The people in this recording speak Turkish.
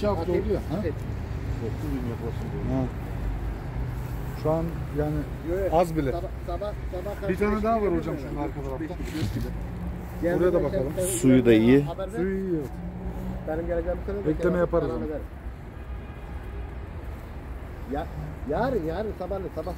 2 hafta oldu ya. Ha? Koktu gün yapasın diyor. Ha. Şu an yani az bile. Bir tane daha var hocam şunun arka tarafta. Buraya da bakalım. Suyu da iyi. Suyu iyi. Benim geleceğim sene Bekleme yaparız ama. Yarın sabah